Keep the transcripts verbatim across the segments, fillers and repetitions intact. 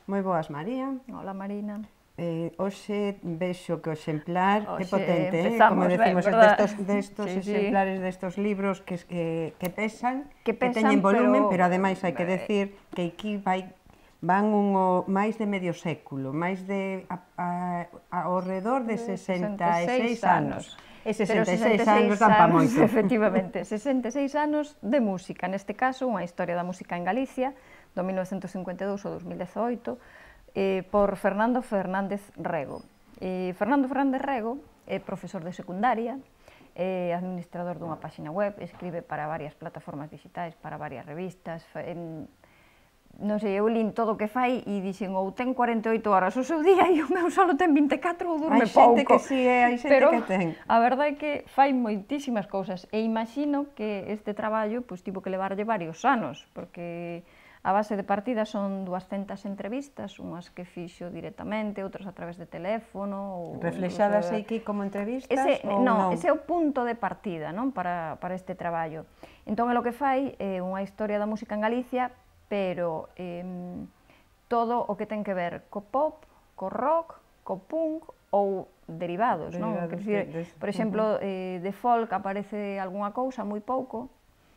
Moi boas, María. Hola, Marina. Eh, hoxe vexo que o exemplar é Oxe, potente, eh? empezamos Como ben, decimos, verdad? destos, destos Sí, sí. exemplares, destos libros que, que, que pesan, Que que pesan, teñen volumen, pero- pero ademais hai que decir que aquí vai, van un, máis de medio século, máis de a, a, ao redor de sesenta e seis anos. E sesenta e seis anos dan pa moito. Efectivamente, sesenta e seis anos de música, neste caso unha historia da música en Galicia, do mil novecentos cincuenta e dous ao dos mil dezaoito, eh, por Fernando Fernández Rego. E Fernando Fernández Rego é profesor de secundaria, é administrador dunha páxina web, escribe para varias plataformas digitais, para varias revistas, en, non sei, eu lín todo o que fai e dixen ou ten cuarenta e oito horas o seu día e o meu solo ten vinte e catro ou durme pouco. Hai xente que si, hai xente Pero que ten. a verdade é que fai moitísimas cousas e imagino que este traballo pois, tivo que levarlle varios anos, porque a base de partida son duascentas entrevistas, unhas que fixo directamente, outras a través de teléfono. Ou Reflexadas incluso, aquí como entrevistas? Ese, ou non, non, ese é o punto de partida, non, para, para este traballo. Entón, é o que fai é unha historia da música en Galicia, pero eh, todo o que ten que ver co pop, co rock, co punk ou derivados, non? Derivados Quer dicir, de- de- por exemplo, eh, de folk aparece algunha cousa, moi pouco,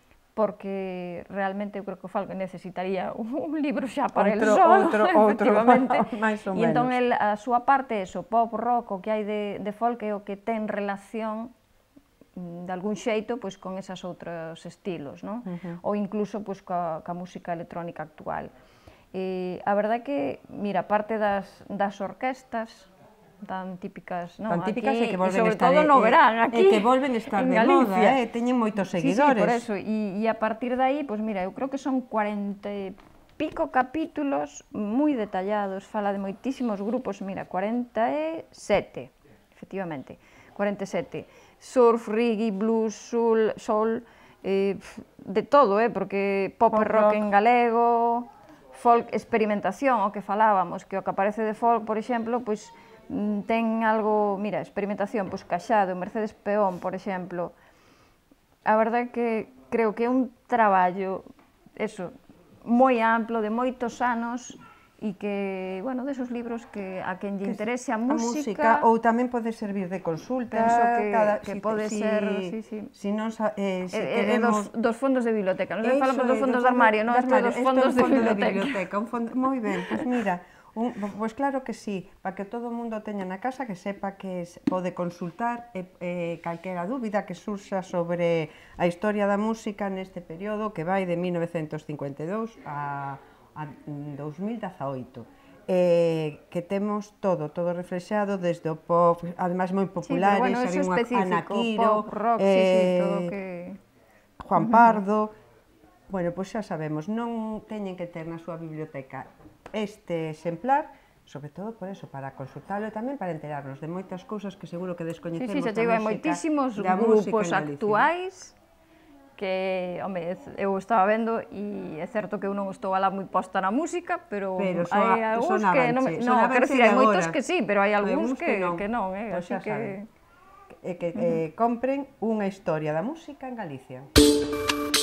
porque realmente eu creo que o folk necesitaría un libro xa para el Outro- solo, outro- outro, efectivamente. máis ou E entón menos. el, a súa parte, eso, pop, rock, o que hai de, de folk é o que ten relación de algún xeito pois con esas outros estilos, non? Uh-huh. Ou incluso pois coa, coa música electrónica actual. E a verdade é que, mira, parte das, das orquestas tan típicas, non? Tan típicas aquí, e que volven sobre estar todo no eh, verán, aquí, e que volven estar en de Galicia. moda, eh? Teñen moitos Sí, sí, seguidores. por eso, e, e a partir de aí, pois mira, eu creo que son cuarenta e pico capítulos moi detallados, fala de moitísimos grupos, mira, cuarenta e sete, efectivamente, cuarenta e sete, surf, reggae, blues, soul, soul eh, de todo, eh, porque pop, Pop e rock rock. en galego, folk, experimentación, o que falábamos, que o que aparece de folk, por exemplo, pois ten algo, mira, experimentación, pois Caxado, Mercedes Peón, por exemplo. A verdade é que creo que é un traballo, eso, moi amplo, de moitos anos, e que, bueno, desos libros que a quen lle interese a música, ou tamén pode servir de consulta, penso que, cada, que si, pode si, ser, sí, sí. Si non, eh, si é, queremos... dos, dos fondos de biblioteca, non sei, Eso falamos dos é, fondos dos de armario, non, de isto é armario, dos isto é fondos un de fondo biblioteca. biblioteca, un fondo, moi ben, pois pues mira, un, pois claro que sí, para que todo o mundo teña na casa, que sepa que pode consultar eh, eh, calquera dúbida que surxa sobre a historia da música neste período que vai de mil novecentos cincuenta e dous a, a dos mil dezaoito. Eh, que temos todo, todo reflexado desde o pop, ademais moi populares, sí, pero bueno, había unha Ana Quiro, pop, rock, eh, sí, sí, todo que... Juan Pardo. Bueno, pois xa sabemos, non teñen que ter na súa biblioteca este exemplar, sobre todo por eso, para consultarlo e tamén para enterarnos de moitas cousas que seguro que descoñecemos sí, sí, xa da te digo, hai música, moitísimos da música grupos en Galicia. actuais que, home, eu estaba vendo e é certo que eu non estou alá moi posta na música, pero, pero hai algúns que non, me, no, quero dicir, hai moitos que sí, pero hai algúns que, que non, que non eh, pues así que... Saben. E que eh, compren unha historia da música en Galicia.